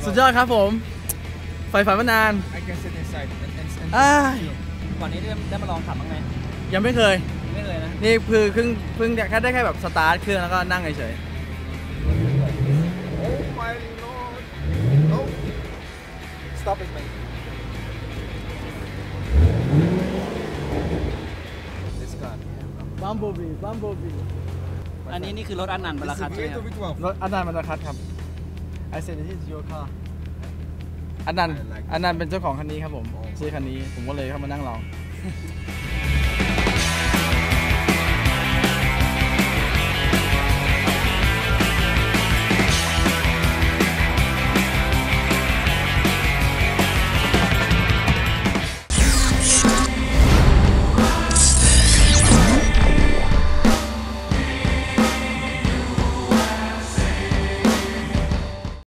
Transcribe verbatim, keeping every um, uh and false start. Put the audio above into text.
สุดยอดครับผมไฟฝันมานาน I can sit inside and and and อ่าก่อนนี้ได้ได้มาลองขับบ้างไหมยังไม่เคยไม่เลยนะนี่คือเพิ่งเพิ่งแค่ได้แค่แบบสตาร์ทเครื่องแล้วก็นั่งเฉย Oh my lord! No! Stop it, man. This car. บัมโบบีบัมโบบีอันนี้นี่คือรถอันนันต์บา This รา is คัต V ใช่ไหม eight ครับ or V twelve? รถอันนันต์มันราคัดครับ I said this is your car อันนันต์อันนันต์เป็นเจ้าของคันนี้ครับผมซื้อคันนี้ผมก็เลยเข้ามานั่งลอง